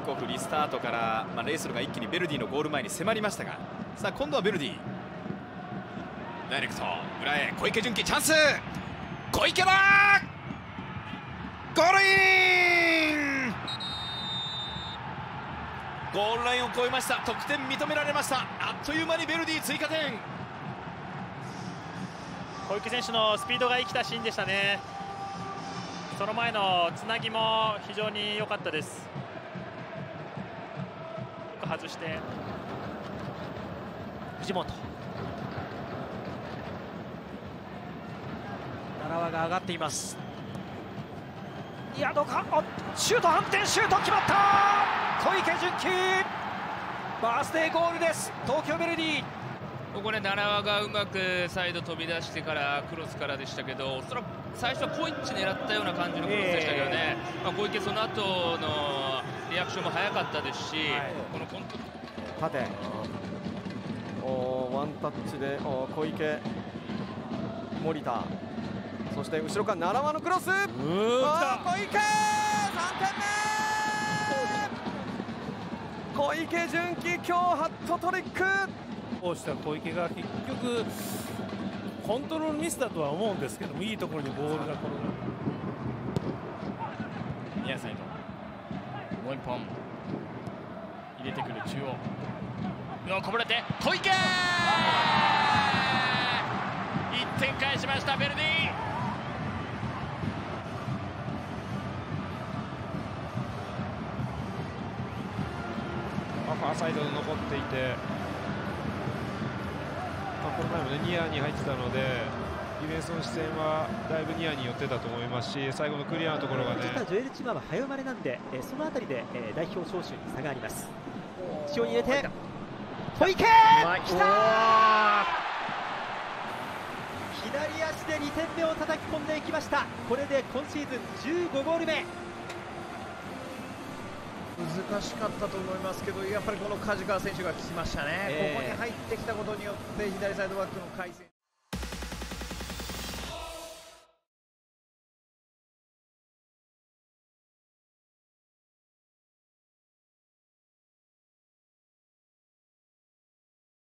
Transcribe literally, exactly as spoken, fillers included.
コフリスタートから、まあ、レイソルが一気にベルディのゴール前に迫りましたが、さあ今度はベルディダイレクト裏へ小池純喜チャンス、小池だゴールイン、ゴールラインを越えました。得点認められました。あっという間にベルディ追加点。 小池選手のスピードが生きたシーンでしたね。その前のつなぎも非常に良かったです。外して藤本、奈良が上がっています。いやどうか、シュート、反転シュート決まった。小池純喜バースデーゴールです。東京ベルディ。 ここね、奈良がうまくサイド飛び出してからクロスからでしたけど、おそらく最初はコイッチ狙ったような感じのクロスでしたけどね、えーまあ、小池その後のリアクションも早かったですし、はい、このコント縦おワンタッチでお小池森田、そして後ろから奈良輪のクロス、うー小池さんてんめ、小池純喜今日ハットトリック。 こうした小池が結局コントロールミスだとは思うんですけども、いいところにボールが転がる。 ニアサイドもう一本入れてくる中央のこぼれて小池いってん返しましたベルディ。 ファーサイドに残っていて、この前も、ね、ニアに入ってたのでディフェンスの視線はだいぶニアに寄ってたと思いますし、最後のクリアのところがね、 実はジョエル・チマは早生まれなんで、えー、そのあたりで、えー、代表招集に差があります。後ろに入れて小池、きた左足でにてんめを叩き込んでいきました。これで今シーズンじゅうごゴール目。 難しかったと思いますけど、やっぱりこの梶川選手が効きましたね、えー、ここに入ってきたことによって左サイドバックの回線